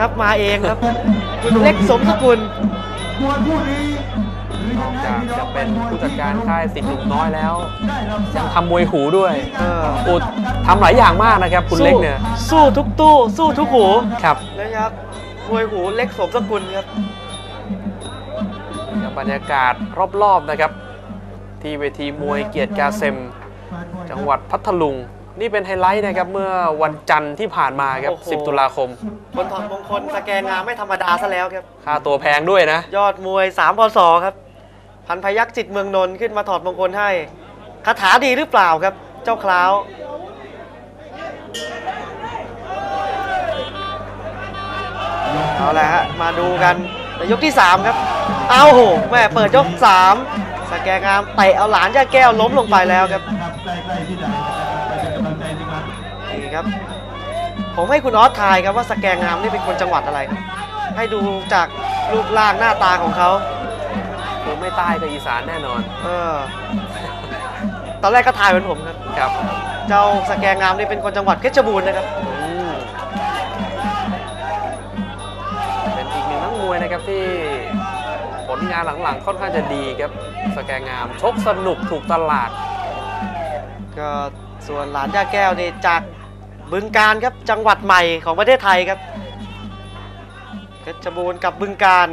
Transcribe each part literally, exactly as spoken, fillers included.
ครับมาเองครับคุณเล็กสมสกุลมวยผู้นี้นอกจากจะเป็นผู้จัดการค่ายสิทธิ์หนุ่มน้อยแล้วยังทำมวยหูด้วยโอ้ทำหลายอย่างมากนะครับคุณเล็กเนี่ยสู้ทุกตู้สู้ทุกหูครับนะครับมวยหูเล็กสมสกุลครับบรรยากาศรอบๆนะครับที่เวทีมวยเกียรติกาเซมจังหวัดพัทลุงนี่เป็นไฮไลท์นะครับเมื่อวันจันทร์ที่ผ่านมาครับสิบตุลาคมคนถอดมงคลสแกนงามไม่ธรรมดาซะแล้วครับค่าตัวแพงด้วยนะยอดมวยสามพศครับพันพยัคฆ์จิตเมืองนนท์ขึ้นมาถอดมงคลให้คาถาดีหรือเปล่าครับเจ้าคล้าวเอาละฮะมาดูกันในยกที่สามครับเอาโหแม่เปิดยกสามสแกนงามเตะเอาหลานย่าแก้วล้มลงไปแล้วครับนี่ครับผมให้คุณออสทายครับว่าสแกนงามนี่เป็นคนจังหวัดอะไรครับให้ดูจากรูปร่างหน้าตาของเขาคือไม่ใต้ก็อีสานแน่นอนเออตอนแรกก็ทายเป็นผมครับครับเจ้าสแกนงามนี่เป็นคนจังหวัดเพชรบูรณ์นะครับเป็นอีกหนึ่งนักมวยนะครับที่ผลงานหลังๆค่อนข้างจะดีครับสแกนงามชกสนุกถูกตลาดก็ส่วนหลานย่าแก้วนี่จากบึงกาฬครับจังหวัดใหม่ของประเทศไทยครับเพชรบูรณ์กับบึงกาฬ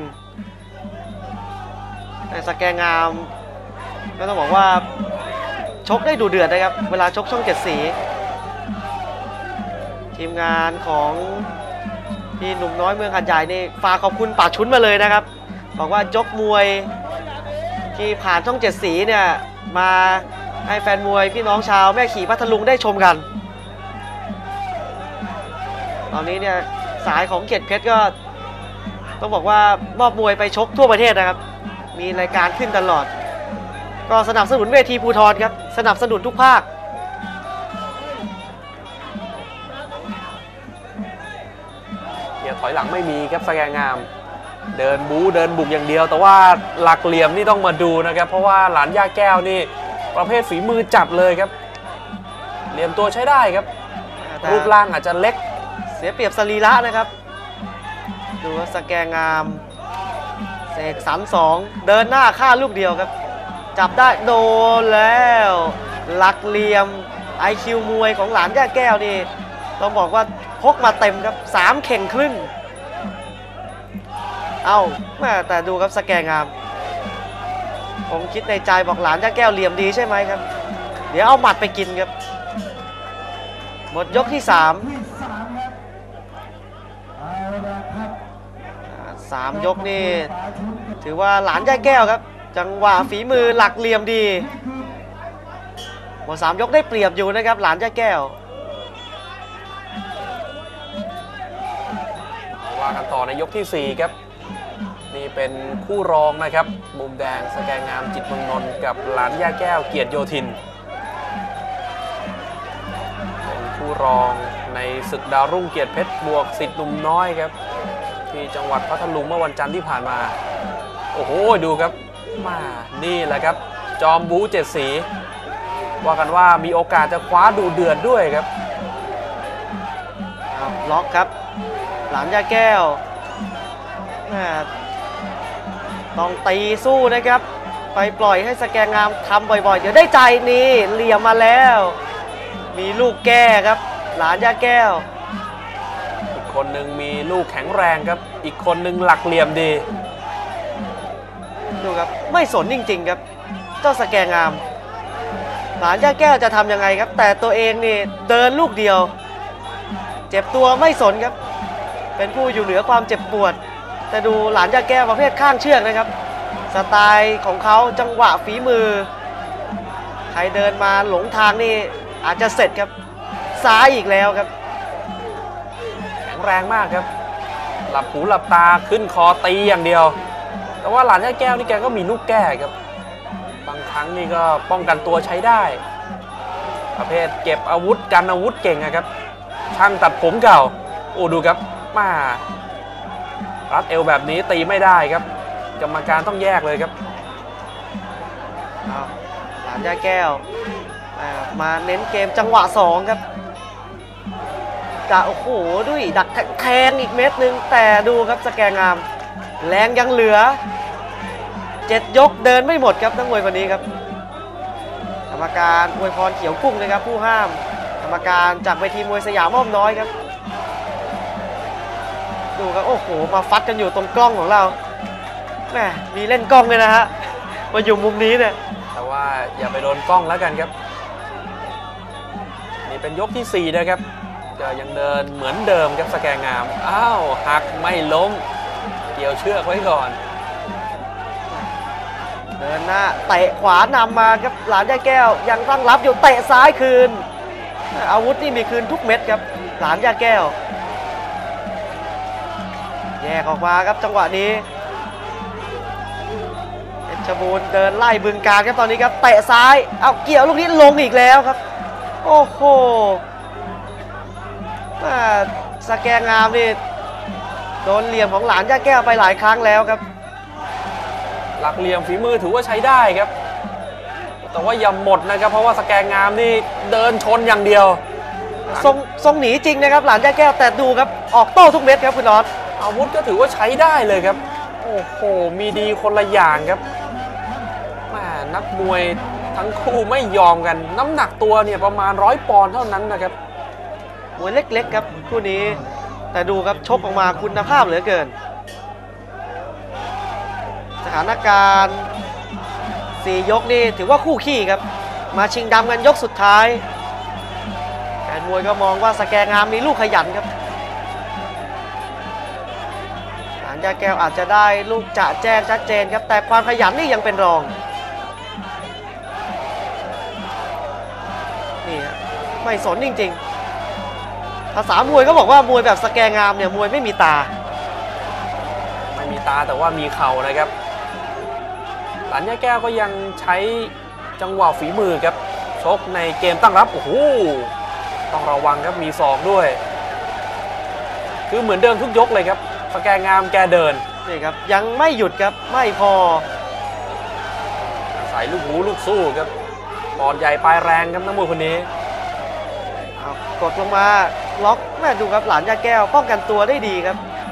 แต่สแกนงามก็ต้องบอกว่าชกได้ดูเดือดนะครับเวลาชกช่องเจ็ดสีทีมงานของพี่หนุ่มน้อยเมืองหัดใหญ่นี่ฝากขอบคุณป่าชุนมาเลยนะครับบอกว่ายกมวยที่ผ่านช่องเจ็ดสีเนี่ยมาให้แฟนมวยพี่น้องชาวแม่ขี่พัทลุงได้ชมกันตอนนี้เนี่ยสายของเกียรติเพชรก็ต้องบอกว่ามอบมวยไปชกทั่วประเทศนะครับมีรายการขึ้นตลอดก็สนับสนุนเวทีภูธรครับสนับสนุนทุกภาคเดี๋ยวถอยหลังไม่มีครับสแกนงามเดินบู๊เดินบุกอย่างเดียวแต่ว่าหลักเหลี่ยมนี่ต้องมาดูนะครับเพราะว่าหลานย่าแก้วนี่ประเภทฝีมือจัดเลยครับเหลี่ยมตัวใช้ได้ครับรูปร่างอาจจะเล็กเสียเปรียบสรีระนะครับดูว่าสแกนงามเสกสรรสองเดินหน้าฆ่าลูกเดียวครับจับได้โดนแล้วหลักเหลี่ยม ไอ คิว มวยของหลานย่าแก้วนี่ต้องบอกว่าพกมาเต็มครับสามเข่งครึ่งเอ้าแม่แต่ดูครับสแกนงามผมคิดในใจบอกหลานย่าแก้วเหลี่ยมดีใช่ไหมครับเดี๋ยวเอาหมัดไปกินครับหมดยกที่สามสามยกนี่ถือว่าหลานย่าแก้วครับจังหวะฝีมือหลักเหลี่ยมดีหมดสามยกได้เปรียบอยู่นะครับหลานย่าแก้วว่ากันต่อในยกที่สี่ครับนี่เป็นคู่รองนะครับมุมแดงสแกนงามจิตเมืองนนท์กับหลานย่าแก้วเกียรติโยธินเป็นคู่รองในศึกดาวรุ่งเกียรติเพชรบวกสิทธิ์หนุ่มน้อยครับที่จังหวัดพัทลุงเมื่อวันจันทร์ที่ผ่านมาโอ้โหดูครับมานี่แหละครับจอมบู๊เจ็ดสีว่ากันว่ามีโอกาสจะคว้าดูเดือดด้วยครับล็อกครับหลานย่าแก้วต้องตีสู้นะครับไปปล่อยให้สแกนงามทำบ่อยๆเดี๋ยวได้ใจนี่เหลี่ยมมาแล้วมีลูกแก้ครับหลานย่าแก้วอีกคนหนึ่งมีลูกแข็งแรงครับอีกคนหนึ่งหลักเหลี่ยมดีดูครับไม่สนจริงๆครับเจ้าสแกนงามหลานย่าแก้วจะทำยังไงครับแต่ตัวเองนี่เดินลูกเดียวเจ็บตัวไม่สนครับเป็นผู้อยู่เหนือความเจ็บปวดแต่ดูหลานย่าแก้วประเภทข้างเชือกนะครับสไตล์ของเขาจังหวะฝีมือใครเดินมาหลงทางนี่อาจจะเสร็จครับซ้ายอีกแล้วครับแข็งแรงมากครับหลับหูหลับตาขึ้นคอตีอย่างเดียวแต่ว่าหลานย่าแก้วนี่แกก็มีลูกแก้ครับบางครั้งนี่ก็ป้องกันตัวใช้ได้ประเภทเก็บอาวุธกันอาวุธเก่งนะครับช่างตัดผมเก่าโอ้ดูครับมารัดเอวแบบนี้ตีไม่ได้ครับกรรมการต้องแยกเลยครับหลานย่าแก้วมาเน้นเกมจังหวะสองครับดักโอ้โหด้วยดักแทงอีกเม็ดหนึ่งแต่ดูครับสแกงามแรงยังเหลือเจ็ดยกเดินไม่หมดครับนักมวยคนนี้ครับกรรมการอวยพรเขียวกุ้งนะครับผู้ห้ามกรรมการจากเวทีมวยสยามอ้อมน้อยครับดูครับโอ้โหมาฟัดกันอยู่ตรงกล้องของเราแหมมีเล่นกล้องเลยนะฮะมาอยู่มุมนี้เนี่ยแต่ว่าอย่าไปโดนกล้องแล้วกันครับนี่เป็นยกที่สี่นะครับก็ยังเดินเหมือนเดิมครับสแกงามอ้าวหักไม่ล้มเกี่ยวเชือกไว้ก่อนเดินหน้าเตะขวานำมาครับหลานย่าแก้วยังตั้งรับอยู่เตะซ้ายคืนอาวุธนี่มีคืนทุกเม็ดครับหลานย่าแก้วแยกออกมาครับจังหวะนี้เพชรบูรณ์เดินไล่บึงการครับตอนนี้ครับเตะซ้ายเอาเกี่ยวลูกนี้ลงอีกแล้วครับโอ้โหสแกงามนี่โดนเหลี่ยมของหลานย่าแก้วไปหลายครั้งแล้วครับหลักเหลี่ยมฝีมือถือว่าใช้ได้ครับแต่ว่าอย่าหมดนะครับเพราะว่าสแกงามนี่เดินชนอย่างเดียวทรงทรงหนีจริงนะครับหลานย่าแก้วแต่ดูครับออกโต้ทุกเม็ดครับคุณน็อตอาวุธก็ถือว่าใช้ได้เลยครับโอ้โหมีดีคนละอย่างครับแม่นักมวยทั้งคู่ไม่ยอมกันน้ำหนักตัวเนี่ยประมาณร้อยปอนด์เท่านั้นนะครับมวยเล็กๆครับคู่นี้แต่ดูครับชกออกมาคุณภาพเหลือเกินสถานการณ์สี่ยกนี่ถือว่าคู่ขี้ครับมาชิงดำกันยกสุดท้ายแฟนมวยก็มองว่าสแกงามมีลูกขยันครับหลานย่าแก้วอาจจะได้ลูกจะแจ้งชัดเจนครับแต่ความขยันนี่ยังเป็นรองนี่ไม่สนจริงๆภาษามวยก็บอกว่ามวยแบบสแกงามเนี่ยมวยไม่มีตาไม่มีตาแต่ว่ามีเข่านะครับหลานย่าแก้วก็ยังใช้จังหวะฝีมือครับชกในเกมตั้งรับโอ้โหต้องระวังครับมีศอกด้วยคือเหมือนเดิมทุกยกเลยครับสแกงามแกเดินนี่ครับยังไม่หยุดครับไม่พอใส่ลูกหูลูกสู้ครับบอลใหญ่ปลายแรงครับนักมวยคนนี้กดลงมาล็อกแม่ดูครับหลานย่าแก้วป้องกันตัวได้ดีครับ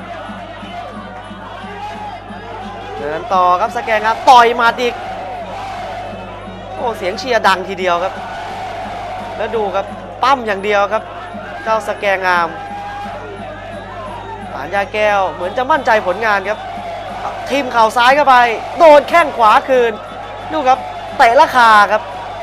เดินต่อครับสแกงามต่อยมาอีกโอ้เสียงเชียร์ดังทีเดียวครับแล้วดูครับปั้มอย่างเดียวครับเจ้าสแกงามหลานย่าแก้วเหมือนจะมั่นใจผลงานครับทีมเข่าซ้ายเข้าไปโดนแข้งขวาคืนดูครับเตะราคาครับ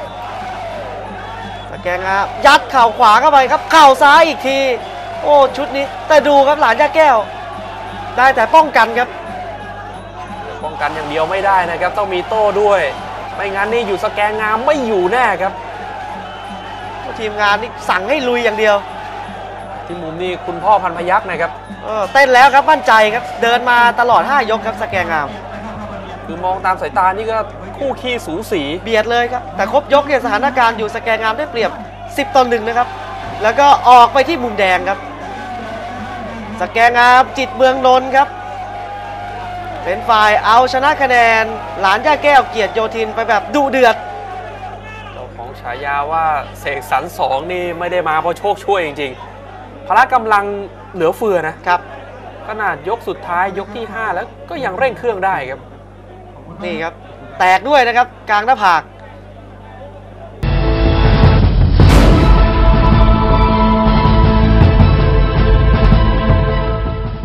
สแกงามยัดเข่าขวาเข้าไปครับเข่าซ้ายอีกทีโอ้ชุดนี้แต่ดูครับหลานย่าแก้วได้แต่ป้องกันครับป้องกันอย่างเดียวไม่ได้นะครับต้องมีโต้ด้วยไม่งั้นนี่อยู่สแกงามไม่อยู่แน่ครับทีมงานนี่สั่งให้ลุยอย่างเดียวที่มุมนี้คุณพ่อพันพยัคฆ์นะครับเออเต้นแล้วครับมั่นใจครับเดินมาตลอดห้ายกครับสแกงามคือมองตามสายตานี่ก็คู่ขี้สูสีเบียดเลยครับแต่ครบยกเนี่ยสถานการณ์อยู่สแกงามได้เปรียบสิบต่อหนึ่งนะครับแล้วก็ออกไปที่มุมแดงครับสแกงามจิตเมืองนนท์ครับเป็นฝ่ายเอาชนะคะแนนหลานย่าแก้วเกียรติโยธินไปแบบดุเดือดเจ้าของฉายาว่าเสกสรรสองนี่ไม่ได้มาเพราะโชคช่วยจริงๆพละกำลังเหลือเฟือนะครับขนาดยกสุดท้ายยกที่ห้าแล้วก็ยังเร่งเครื่องได้ครับนี่ครับแตกด้วยนะครับกลางหน้าผาก